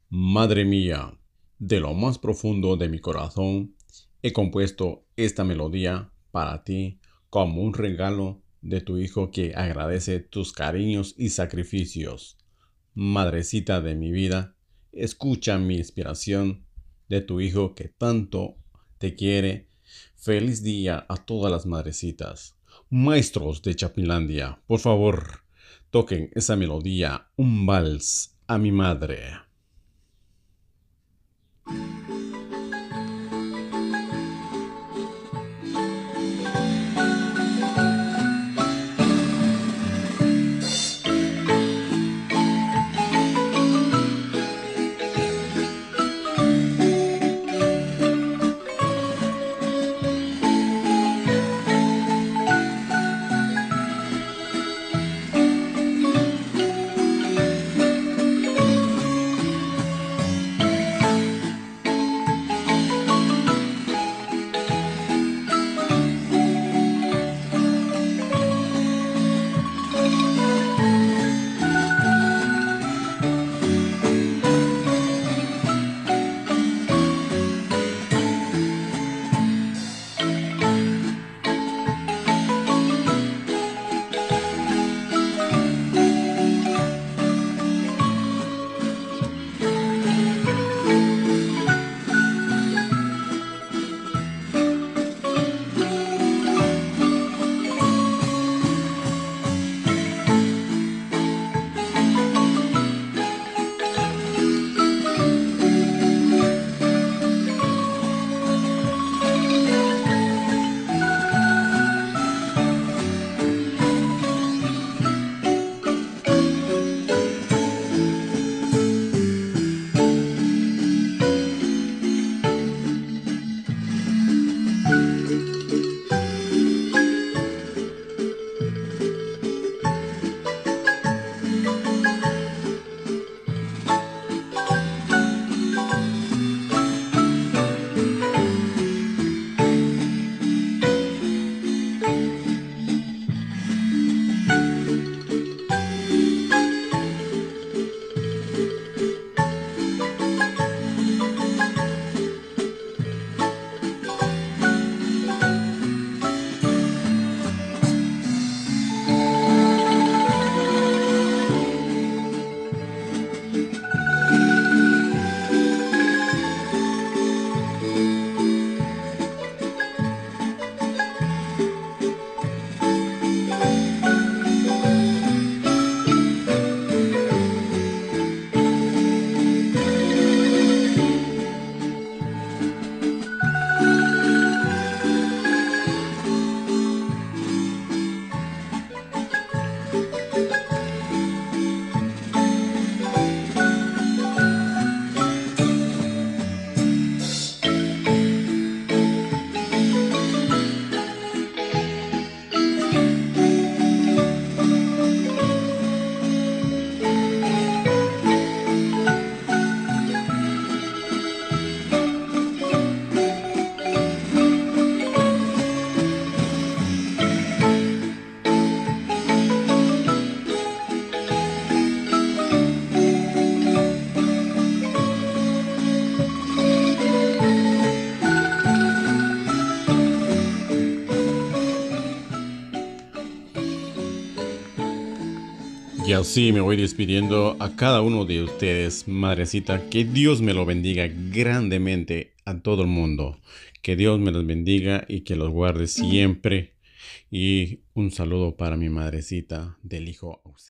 Madre mía, de lo más profundo de mi corazón, he compuesto esta melodía para ti como un regalo de tu hijo que agradece tus cariños y sacrificios. Madrecita de mi vida, escucha mi inspiración de tu hijo que tanto te quiere. Feliz día a todas las madrecitas. Maestros de Chapinlandia, por favor, toquen esa melodía, un vals a mi madre. Y así me voy despidiendo a cada uno de ustedes, madrecita. Que Dios me lo bendiga grandemente a todo el mundo. Que Dios me los bendiga y que los guarde siempre. Y un saludo para mi madrecita del hijo ausente.